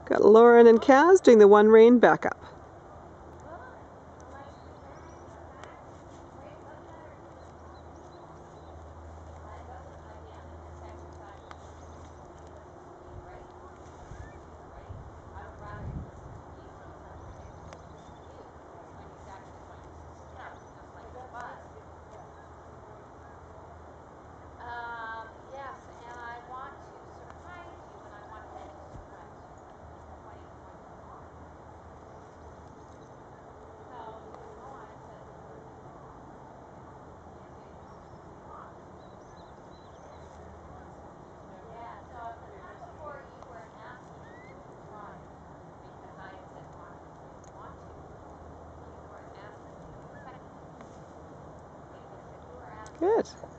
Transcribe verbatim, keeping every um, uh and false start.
Got Lauren and Kaz doing the one rein backup. Good.